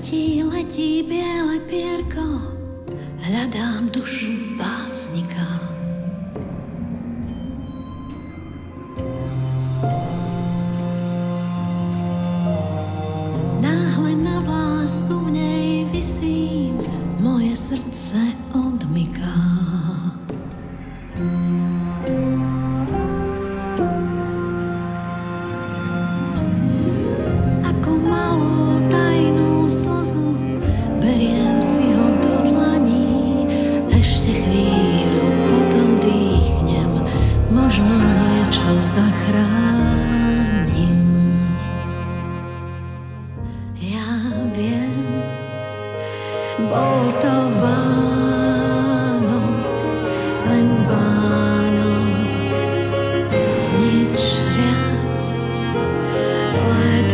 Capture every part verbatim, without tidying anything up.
letí, letí biele pierko, hľadám dušu básnika. Náhle na vlásku v nej visím, moje srdce odmyká. Možno niečo zachránim. Ja viem, bol to Vánok, len Vánok, nič viac. Let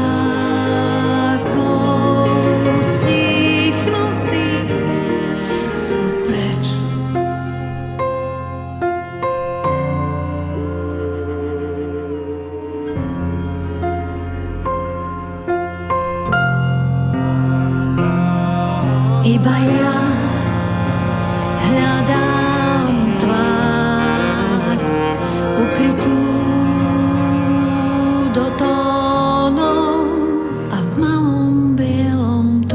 vtákov stichnutých sú preč. Iba ja hľadám tvár ukrytú do tónov a v malom bielom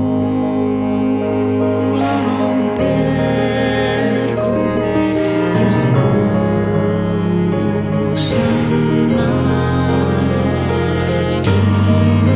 túlavom pierku ju skúšam nájsť. Kým